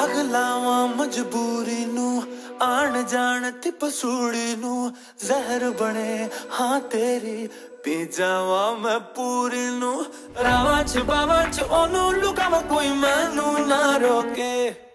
पगलावा मजबूरी नू आन जान ती पसूड़ी नू जहर बने हाँ तेरी पी जावा मैं पूरी नू रावा च बावा च ओनू लुकावा कोई मैनू ना रोके।